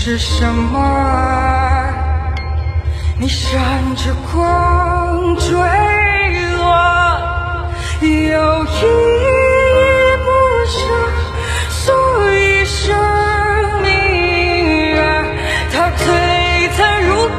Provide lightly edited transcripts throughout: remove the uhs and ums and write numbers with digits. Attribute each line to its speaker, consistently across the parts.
Speaker 1: 是什么？你闪着光坠落，有依依不舍，所以生命啊，它璀璨如歌。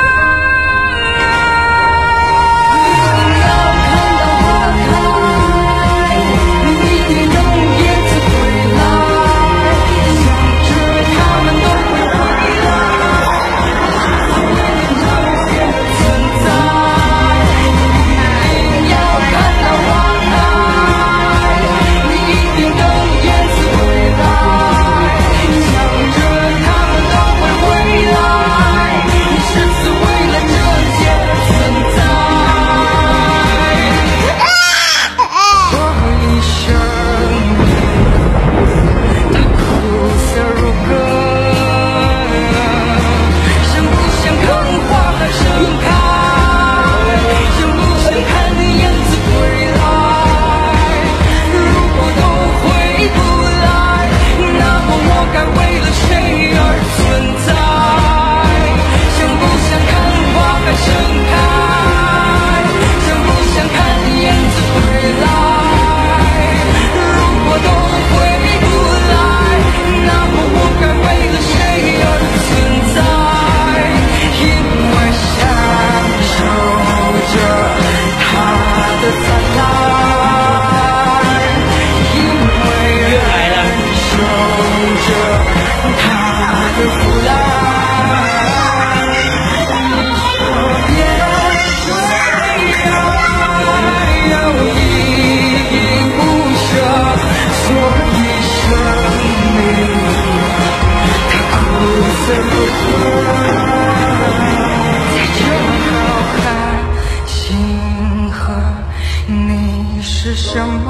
Speaker 1: 是什么？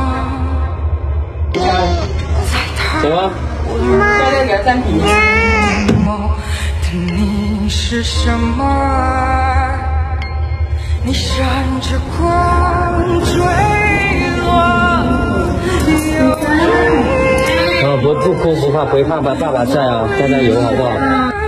Speaker 2: 什么？教练给他暂停。
Speaker 1: 你是什么？你闪着光坠落。
Speaker 2: 不哭不怕，不会怕吧？爸爸在啊，加加油好不好？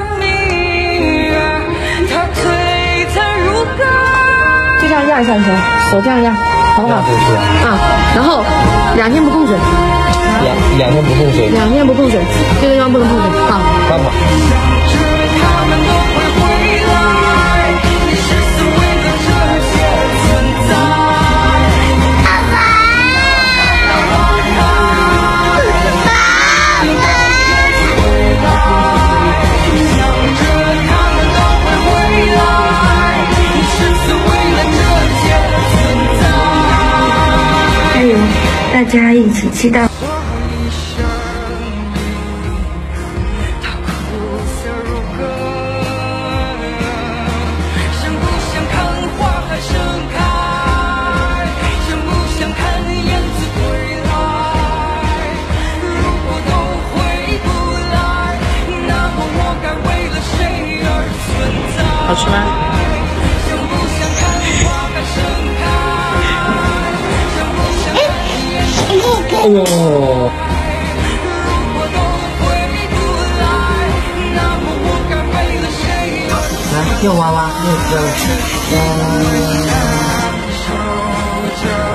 Speaker 3: 就这样压一下就行，手这样压，好不好？啊，然后2天不碰水。
Speaker 2: 两天不碰水。
Speaker 3: 2天不碰水，这个地方不能碰水。好。
Speaker 2: 爸爸。
Speaker 3: 大家一起期待。
Speaker 2: 好吃吗？哎呦！来，又娃娃，又